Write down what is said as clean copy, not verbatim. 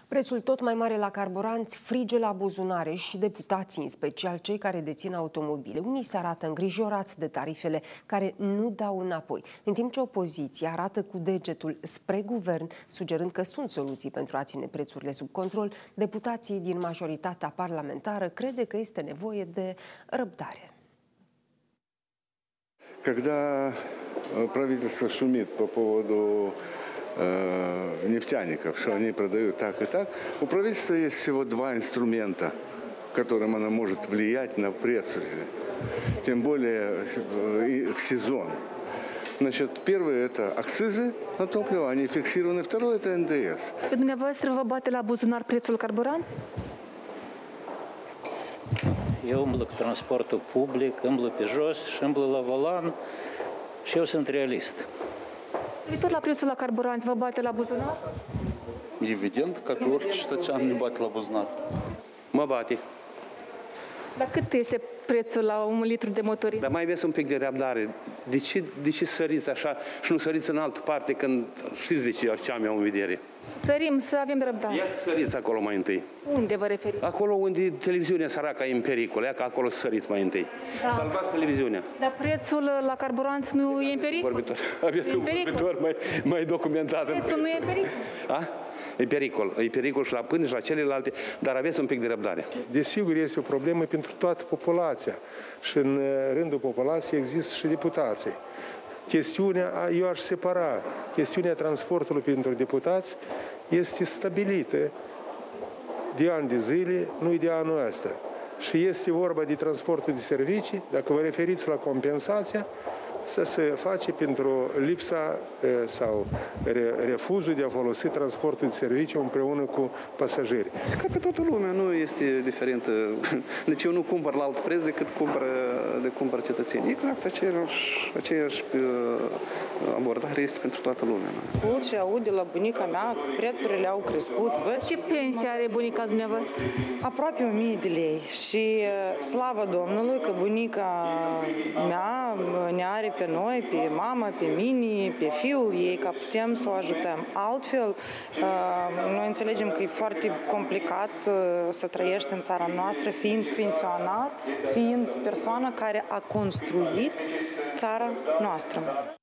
Prețul tot mai mare la carburanți frige la buzunare și deputații, în special cei care dețin automobile. Unii se arată îngrijorați de tarifele care nu dau înapoi, în timp ce opoziția arată cu degetul spre guvern, sugerând că sunt soluții pentru a ține prețurile sub control. Deputații din majoritatea parlamentară crede că este nevoie de răbdare. Когда правительство шумит по поводу нефтяников, что они продают так и так, у правительства есть всего два инструмента, которым оно может влиять на пресс, тем более в сезон. Значит, первое – это акцизы на топливо, они фиксированы. Второе – это НДС. Pe dumneavoastră vă bate la buzunar prețul carburant? Eu umblu cu transportul public, umblu pe jos și umblu la volan și eu sunt realist. Privitor la prețul la carburanți, vă bate la buzunar? Evident, ca pe orice cetățean ne bate la buzunar. Mă bate. Dar cât este prețul la un litru de motorină? Dar mai aveți un pic de răbdare. De ce săriți așa și nu săriți în altă parte când știți de ce am eu în vedere? Sărim, să avem răbdare. Ia să săriți acolo mai întâi. Unde vă referiți? Acolo unde televiziunea săracă e în pericol, ia că acolo săriți mai întâi. Da. Salvați televiziunea. Dar prețul la carburanți nu e în pericol? Vorbitor. Aveți un vorbitor mai documentat. Prețul nu e în pericol? A? E pericol. E pericol și la pâine și la celelalte, dar aveți un pic de răbdare. Desigur, este o problemă pentru toată populația și în rândul populației există și deputații. Chestiunea, eu aș separa, chestiunea transportului pentru deputați este stabilită de ani de zile, nu de anul ăsta. Și este vorba de transportul de servicii, dacă vă referiți la compensația, să se face pentru lipsa sau refuzul de a folosi transportul de serviciu împreună cu pasageri. Ca pe toată lumea, nu este diferentă. Deci eu nu cumpăr la alt preț decât cumpăr cetățenii. Exact aceeași abordare este pentru toată lumea. Aud și aud de la bunica mea că prețurile au crescut. Ce pensie are bunica dumneavoastră? Aproape 1000 de lei. Și slavă Domnului că bunica mea ne are pe noi, pe mama, pe mine, pe fiul ei, că putem să o ajutăm. Altfel, noi înțelegem că e foarte complicat să trăiești în țara noastră, fiind pensionar, fiind persoana care a construit țara noastră.